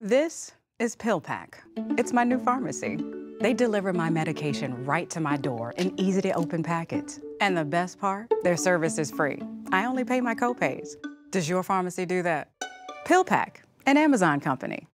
This is PillPack. It's my new pharmacy. They deliver my medication right to my door in easy-to-open packets. And the best part, their service is free. I only pay my copays. Does your pharmacy do that? PillPack, an Amazon company.